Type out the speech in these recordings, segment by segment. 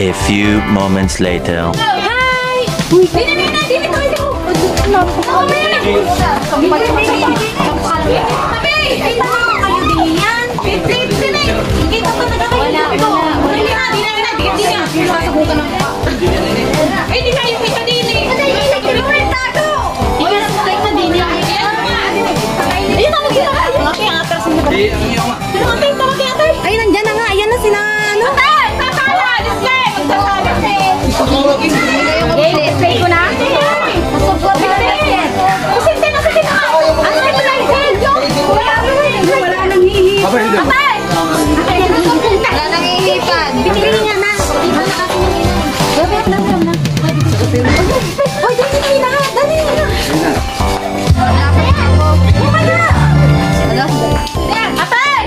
A few moments later. Hi! Dito! Ano? Ay, nandiyan na nga. Ayan na sila. Ano? Display ko na? Wala nang hihipan. Wala nang ihipan. Pinili nga na. Hoy, dali na. Dali na. Atay!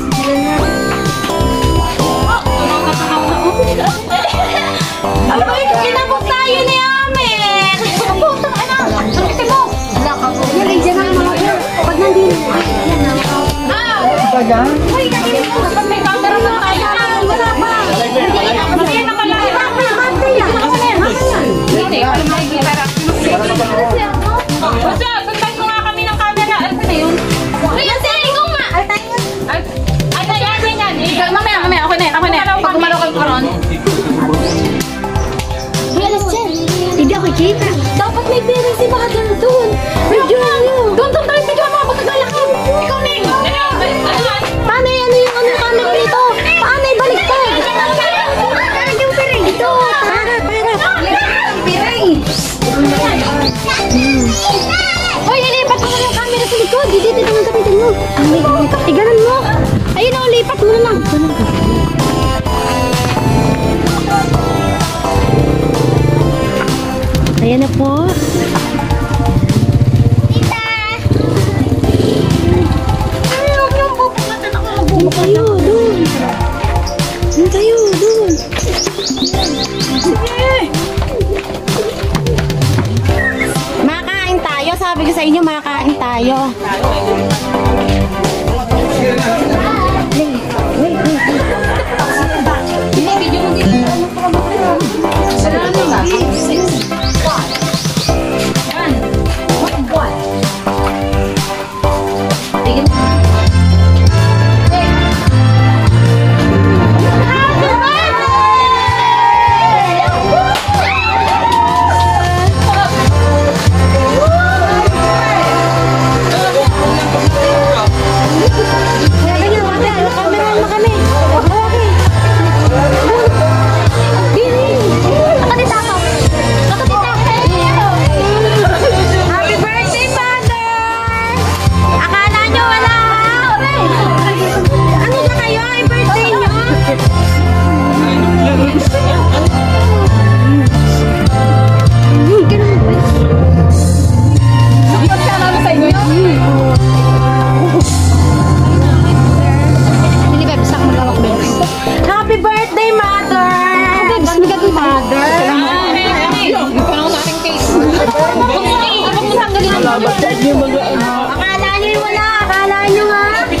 Ano ba yung kinabot tayo ni Amen? Kaputang anak. Ito mo. Yan, ay dyan ang mga girl. Pag nandito. Hoy, kapag may camera mo tayo. Wala pa. Hindi na pala. Hindi, wala makikita. Basta, sundan ko nga kami ng camera. Ano na yun? Ayan, ikaw nga. Yan. Mamaya. Ako na yan. Pag gumalaw kayo karon. Hindi ako kita. Dapat may pera si Mother doon. Doon tayo bigla mga pagkagalakad. Ikaw, Neng. Paano ano yung camera nito? Paano ibaliktad? Yung pera ito. Para. Hoy, ilipat mo na yung camera sa likod. Dito naman gamitin mo. Iganan mo. Ayun o, lipat mo na lang. Ayan na po. Doon tayo, doon. Makakain tayo. Sabi ko sa inyo, makakain tayo. Akala nyo wala. Akala nyo nga.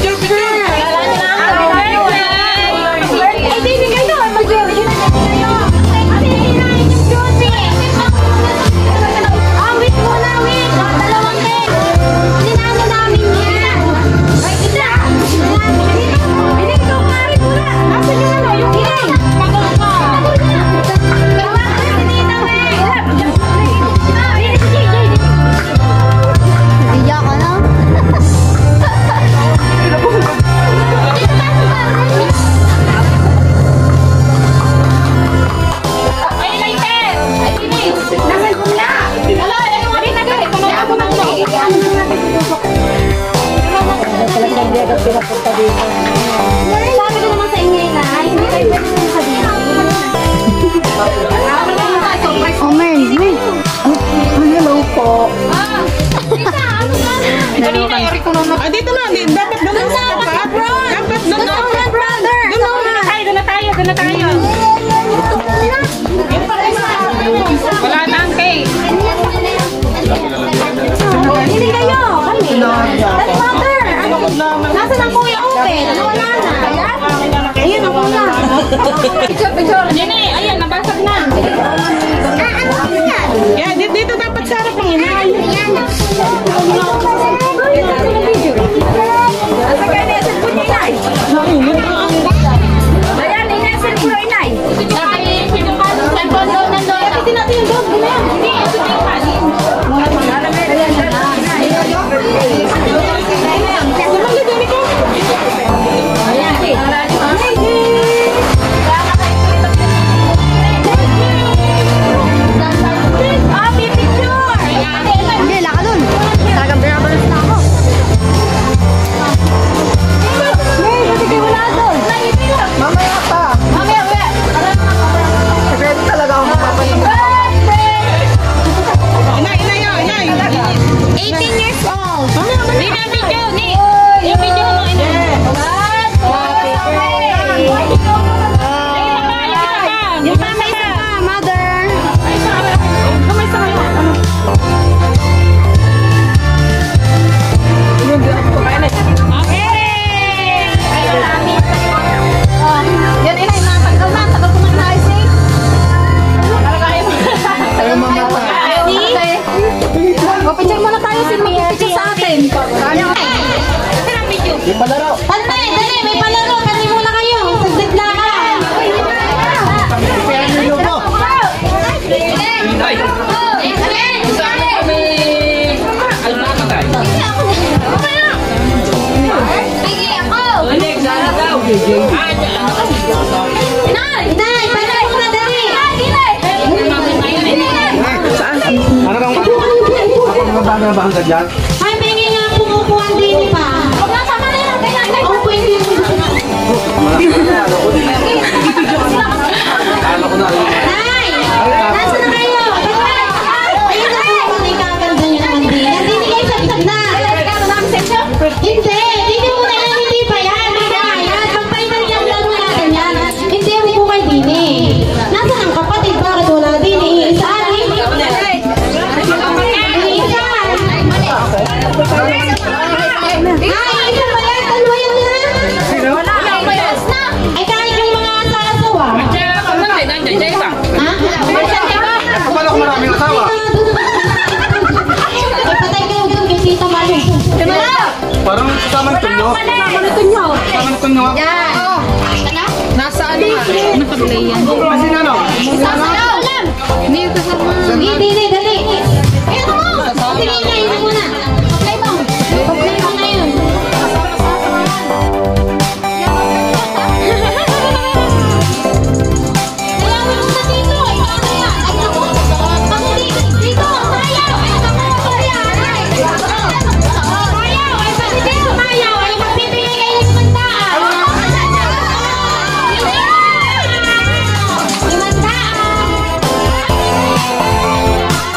pinapunta dito. Sabi ko naman sa inyo na, hindi kayo pwede mong sabihin. Oh, Mel. Hello po. Dito na, dapat doon na. Dapat doon na. Brother. Doon na tayo. Wala na ang cake. Hindi kayo. Kami. That's mother. Nasaan ang kuya open? Wala na. Ayun ang kuya. Picture. Yan eh. Ayan, nabasa. Yung pa, may isa pa, mother. Kamay sa kayo. Yan, inay, natanggal na. Tagal ko na ice eh. O, picture muna tayo. Sino mag-picture sa atin? Yung palaro. Pantay, dali, may palaro. Pantay muna kayo. Saglit lang. Kaya nyo mo. Ano kang mababa ba hanggang dyan? Ay, may nga kumukuha din pa. Sama na yan. Ako po yung Ano ko na. Nay! Nasa na kayo? Ayun na po. Kung ikaganda nyo naman din. Hindi kayo sagtag na. Hindi. Hindi mo na yan. Hindi pa yan. Hindi pa yan. Pag-final yung laro natin yan. Hindi mo po kayo din eh. Nasaan ang kapatid? Bakit wala din eh? Isa anin? Isa. Ay, isa pa yan. Dalawa yan na. Ay, kahit yung mga asawa. Ha? Kapal ako maraming asawa. Patay kayo doon kay Tita Malu. Parang kasama nito nyo. Kasama nito nyo. Nasa ano nga? Nakaplay yan. Kasi ano? Hindi yung kasama. Hindi, dali. Ayun mo. Sige na, yun muna. Play mo. Play mo na yun. Kailangan mo na dito. Paano yan? Ay, naku. Paano dito? Sayaw. Ay, naku. Sayaw. Ay, pati dito sayaw. Ay, magbibigay kayo ng mandaan. Limandaan.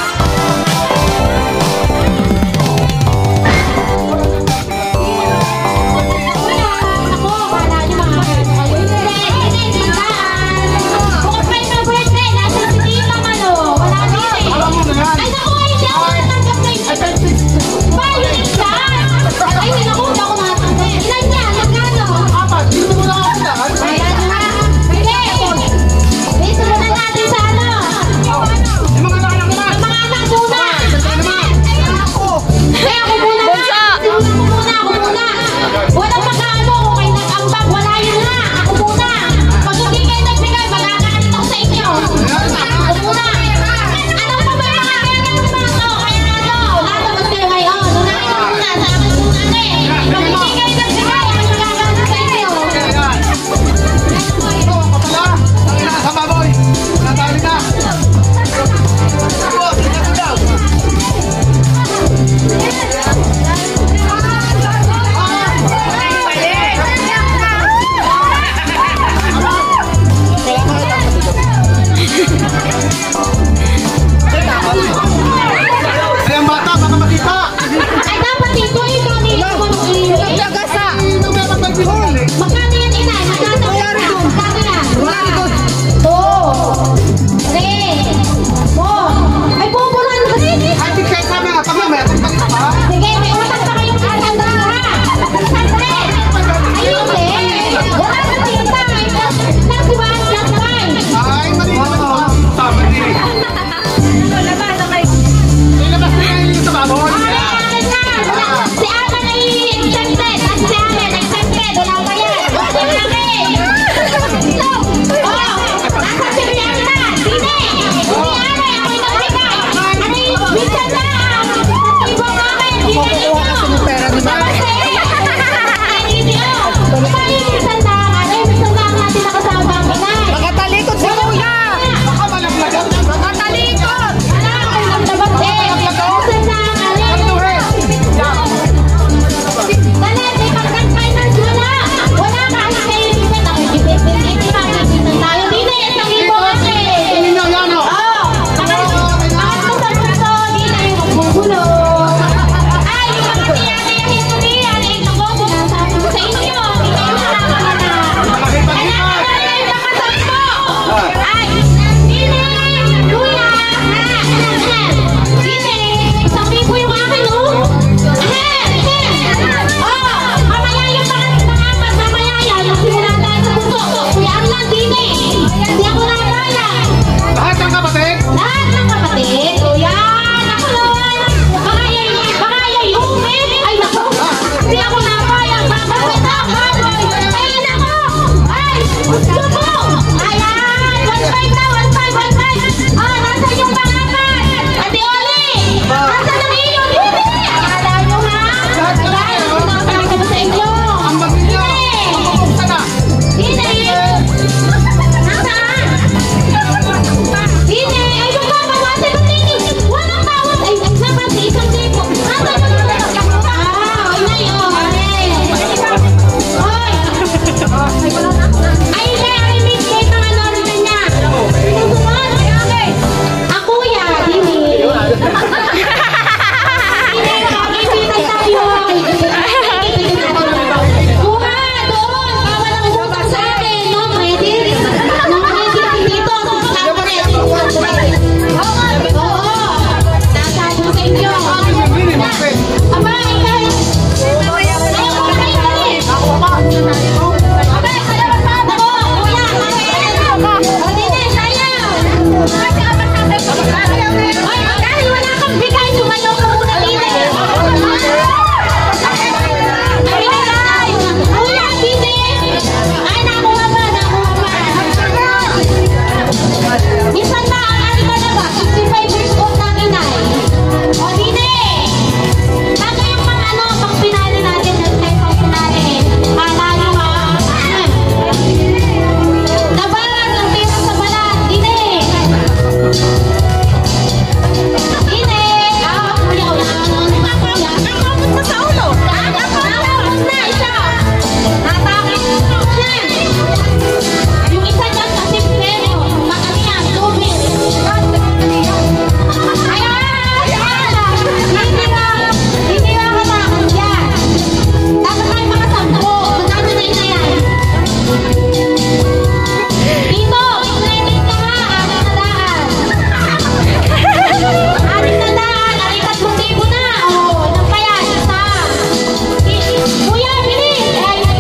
Subong! Ayan! 1-5 na! 1-5! Ah, nasa yung pangapat? Ate Oli! Nasa na iyo? Hindi! Akala nyo ha? Dahil sinasabi ko sa inyo. Ang magiging mapupunta na. Hindi! Nasaan? Hindi! Ay, yung babawasan ng nini! Walang bawas! Ay, naman si isang tipo! Nasa na na? Ah, ay na yun! Hoy! Ay, hindi! Ay, may kate ang ano rin niya! Susunod! Ako yan! Hindi! Hindi! Nakakibitay tayo! Kuha! Doon! Bawal ang umutang sa akin! No credit! No credit dito! Oo! Nasabi ko sa inyo! Aba, ikaw! Ayaw ko na kayo! Aba, salamat pa ako! Kuya! O, dito! Sayaw! Ay, dahil wala kang bigay, sumayaw ka muna dito! Kuya, dito! Ay, nakuha ba? Minsan ba, ano ka na ba? 55 years old na kinay. O, dito! Bago yung mga ano, pang pinali natin, pang pinali. Kala nyo ba? Nabaran ng pera sa balat. Dito! Dito! Ah, kuya, wala ka nang kuya. Nakamot mo sa ulo. Nakamot na, isa. Natakit mo na. Yung isa dyan kasi preno. Ano yan? Tubig. Ayan! Hindi ba katakot yan? Dapat tayo makasampo. Magkano na yun na yan? Dito! Credit ka ha! Ating na daan! Ating 3,000 na! O, ilan pa yan? Isa! Kuya, bilis!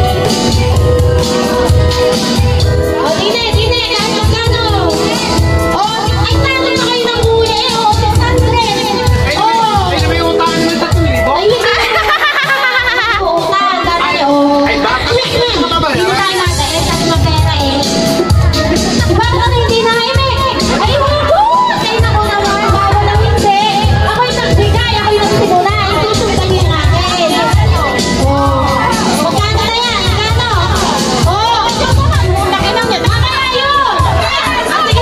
O, dine! Kahit magkano! O, ay tanong na kayo ng kuya eh! O, 600! O! Ay, may utangan mo sa 1,000. Ay, hindi na utang dati, o. Ay, bakit? Ano ka ba? Hindi tayo natin, eh, kasi mapera eh. Bakit ano hindi na eh? Ay, huwag! Ay, naku naman, bawal lang hindi. Ako'y nagbigay, ako'y nagsimula. Itusundan niyo natin. Oh. Magkano na yan? Magkano? Oh, laki lang yun. Tama na yun! Ah, sige!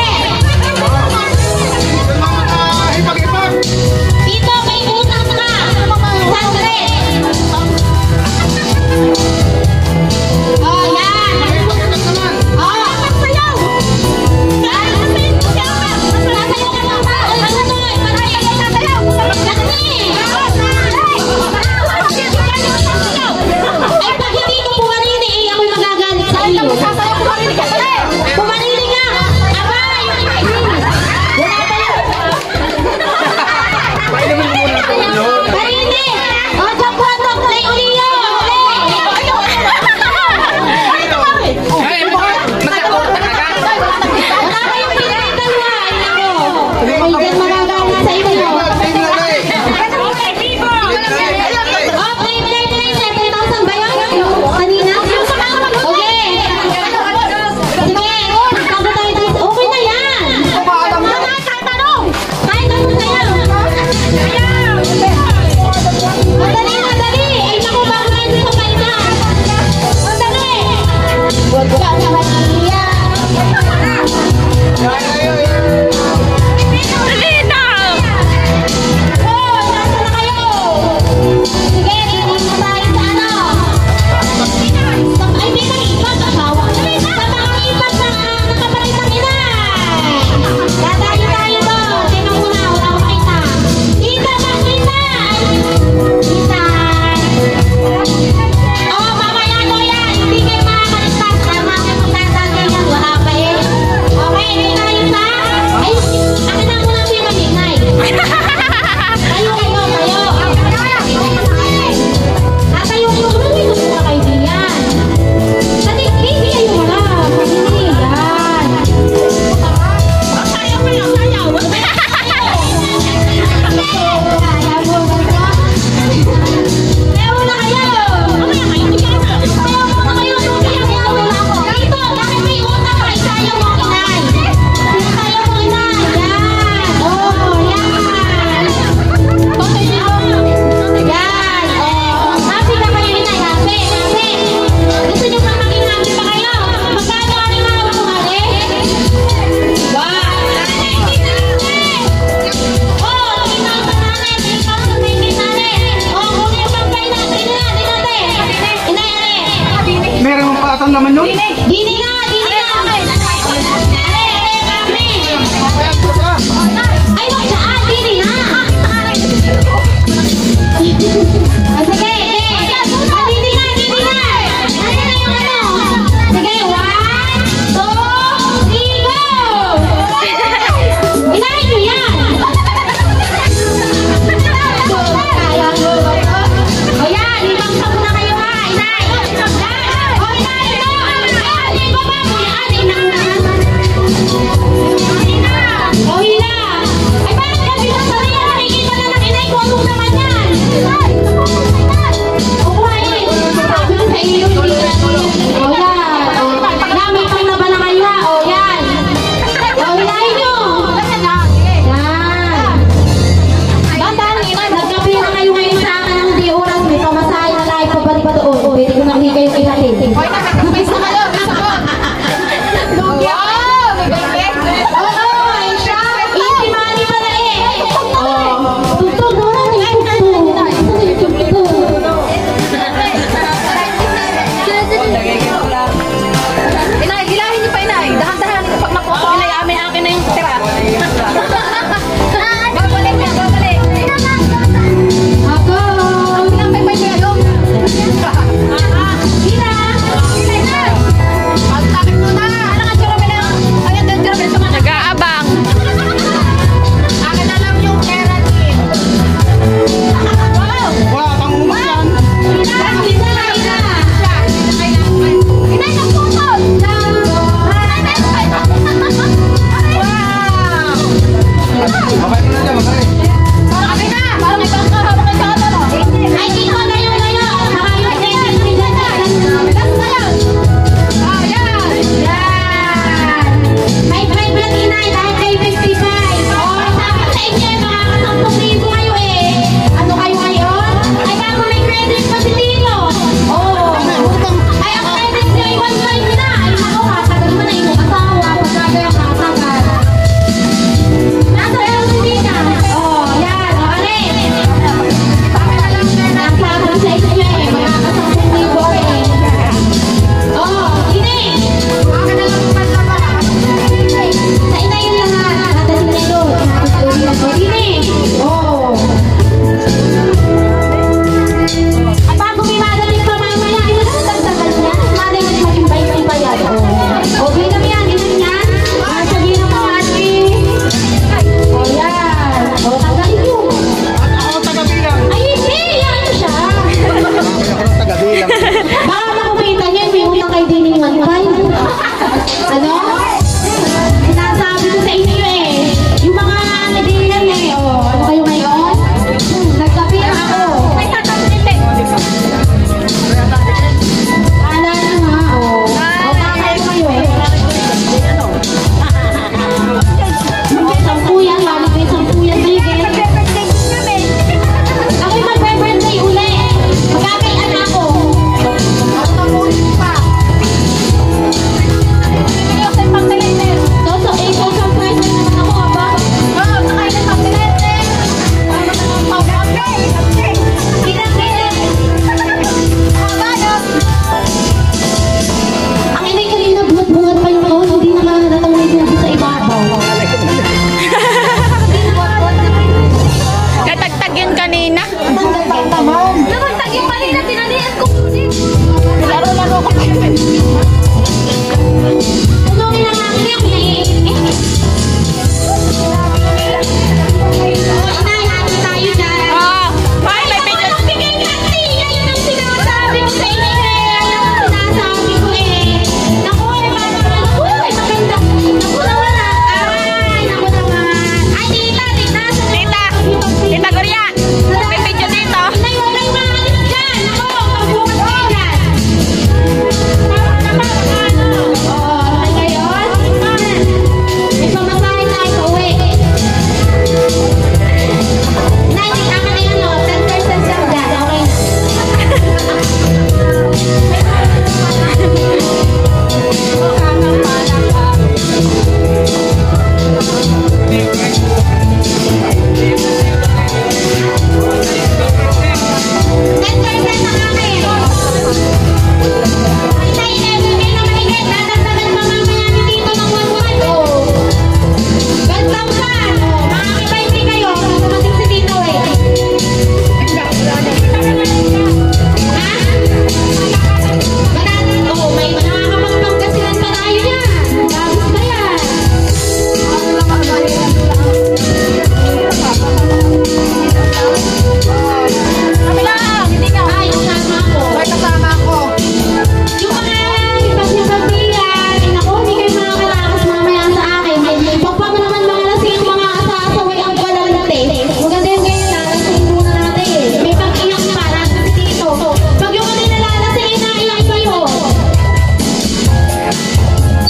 Hipag-hipag. Dito, may utang ka! 100! Oh, yan! Oh, sayaw! Sasayaw ka lang ba? Ano to? Sasayaw! Ay, pag hindi ko pumarili, eh, ako'y magagalit sa iyo. Pumarili ka! Abay! Wala pa yun! Painumin mo muna ito yun. Marili! O, sa puwatok na uliyo! Ay, nagkakauta ka ka. Wala kayong pinay dalawa! Ay, nako! Ay, dyan magagalit sa inyo! Okay, play, 7,000 ba yun? Kanina? Okay!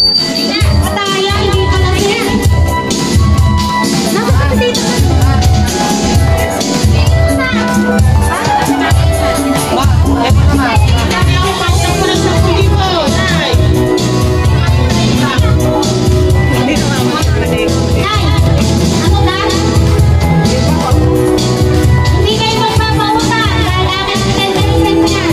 Pataya, hindi pala siya. Nasa ka dito. Ano na? Hindi kayo magpapautang dahil akin ang 10% yan.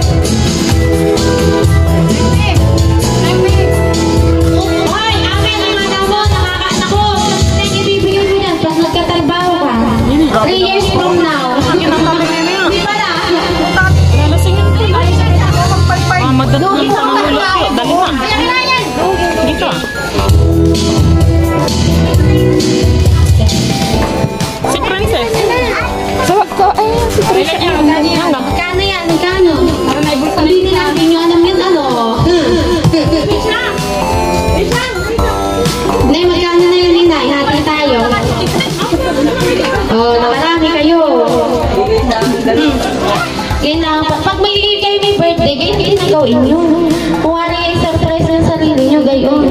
Hoy, akin ang anak mo, nakakaanak ko. Kasi ibibigay mo yan pag nagkatrabaho ka. 3 years from now. Di ba na? Madali na mangulo. Dali na. Ayan na yan. Dito. Si Princess. Si Princess. Magkano yan? Magkano? Hindi natin nyo alam yan, ano? Hindi, magkano na yun, Inay? Hati tayo. Oh, nakarami kayo. Pag may kayo may birthday, ganyan hindi gawin nyo. Kung ano yung surprise ng sarili nyo, gayon.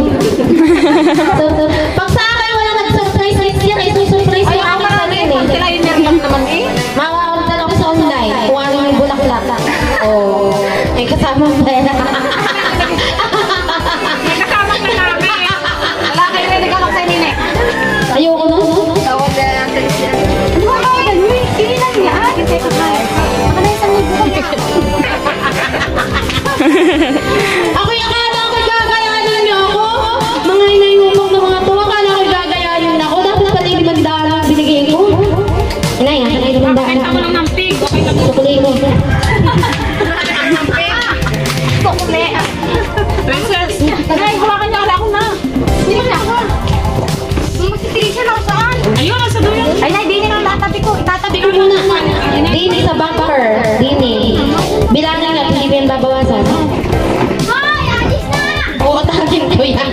Pag sa akin wala nag-surprise yan, surprise yung aking sarili. Makakalitan ako sa online, kung ano yung bulaklak. Oh, may kasamang pera. Ayoko na. Ako yung akala ko gagayanin niyo ako. Mga inayumong ng mga to, akala ko gagayanin ako. Dapat pala yung 500 binigay ko. Inay, akin ay 500. Ako lang ng pig. Okay lang. Sukuli ko. Sukli. Princess. Ay, hawakan niya. Wala ko na. Hindi na ako. Magsitigil siya lang saan? Ayun, nasa doon. Ay, hindi niya lang tatabi ko. Itatabi ko Muna. Dini sa bunker. Dini. Bilangin na, hindi ba yan babawasan? Hoy, alis na! Uutakin ko yan.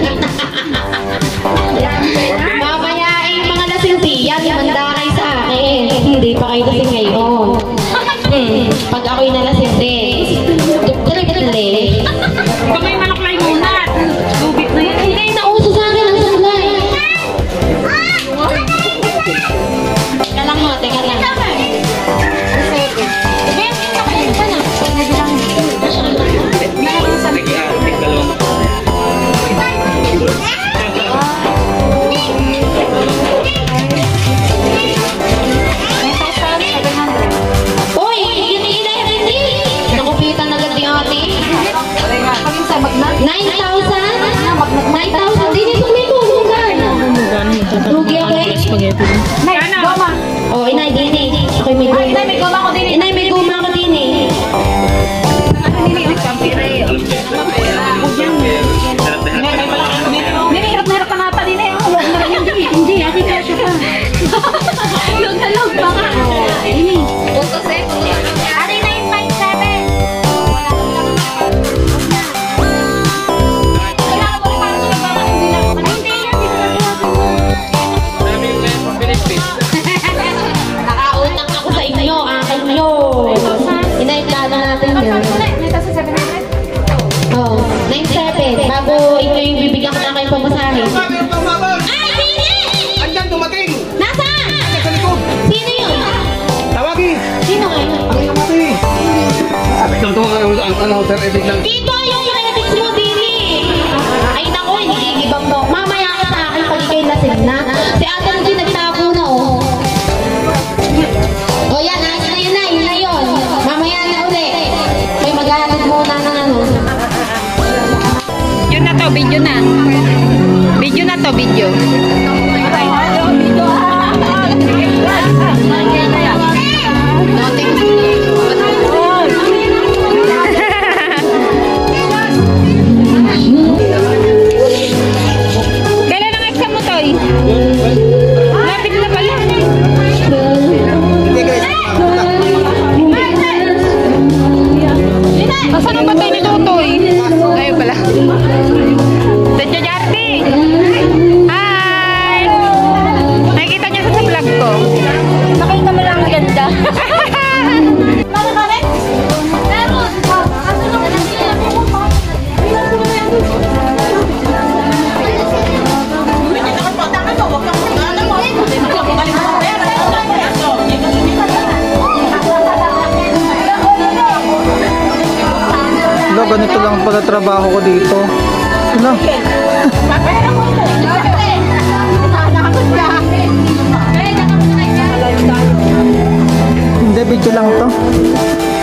Mamaya ay mga nasilti yan. Mandakay sa akin. Hindi pa kayo kasi ngayon. Pag ako'y nalasilti. Tutle-tutle. Pag may manok na imunat. Lubit na yan. Hindi, nauso sa akin ang supply. Teka lang mo, teka lang. Uy, hindi. Nakupitan agad yung ate. 9,000? 9,000? Di nito may tulungan. Lugi ako eh. Spaghetti. Goma. Oh, inay, dini. Ako'y may guma. Inay, may goma ko din. Inay, may guma ako dini. Hirap na hirap ka nga pa din eh. Hindi, ate ka siya pa. Log na log pa ka. Ini. Ate, 957. Nakautang ako sa inyo. Akin nyo. Inay, plano natin yun. Oh, 9,700. Bago inyo yung bibigyan ko na kayo pamasahe. Ay, dini! Andyan, dumating! Nasaan? Sa likod! Sino yun? Tawagin! Sino kayo? Ang iyong ate! Ito ang sir, ibig lang. Dito yung credits mo, Dini. Ay, naku, hindi ibang mo. Mamaya ka sa akin pag ikay lasing na. Si ate mo din nagtago na, oh. O yan, yun na yun. Mamaya na uli. May maghanap muna ng ano. Yun na to, video na. Video na to, video. Kailan ang exam mo, Toy? Lapit na pala. Hindi guys, Asan ang batay ni Totoy? Ayun pala. Tadya Jarty! Hi! trabaho ko dito. Ano? Hindi, video lang to.